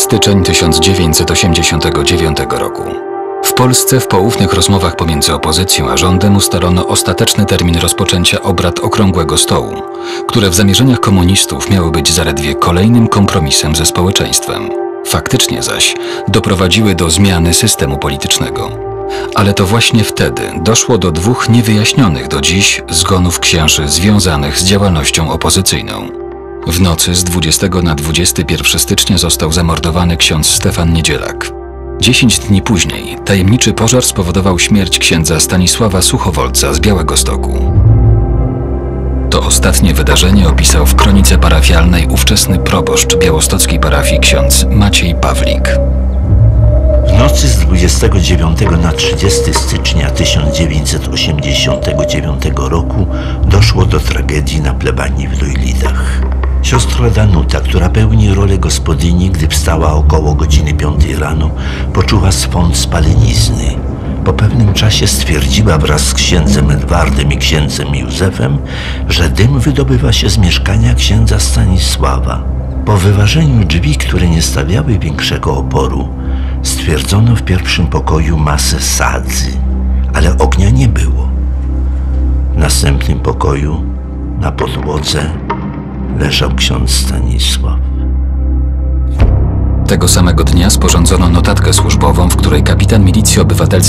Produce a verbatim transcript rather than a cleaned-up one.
Styczeń tysiąc dziewięćset osiemdziesiątego dziewiątego roku. W Polsce w poufnych rozmowach pomiędzy opozycją a rządem ustalono ostateczny termin rozpoczęcia obrad Okrągłego Stołu, które w zamierzeniach komunistów miały być zaledwie kolejnym kompromisem ze społeczeństwem. Faktycznie zaś doprowadziły do zmiany systemu politycznego. Ale to właśnie wtedy doszło do dwóch niewyjaśnionych do dziś zgonów księży związanych z działalnością opozycyjną. W nocy z dwudziestego na dwudziesty pierwszy stycznia został zamordowany ksiądz Stefan Niedzielak. Dziesięć dni później tajemniczy pożar spowodował śmierć księdza Stanisława Suchowolca z Białegostoku. To ostatnie wydarzenie opisał w kronice parafialnej ówczesny proboszcz białostockiej parafii ksiądz Maciej Pawlik. W nocy z dwudziestego dziewiątego na trzydziesty stycznia tysiąc dziewięćset osiemdziesiątego dziewiątego roku doszło do tragedii na plebanii w Dojlidach. Siostra Danuta, która pełni rolę gospodyni, gdy wstała około godziny piątej rano, poczuła swąd spalenizny. Po pewnym czasie stwierdziła wraz z księdzem Edwardem i księdzem Józefem, że dym wydobywa się z mieszkania księdza Stanisława. Po wyważeniu drzwi, które nie stawiały większego oporu, stwierdzono w pierwszym pokoju masę sadzy, ale ognia nie było. W następnym pokoju na podłodze leżał ksiądz Stanisław. Tego samego dnia sporządzono notatkę służbową, w której kapitan milicji obywatelskiej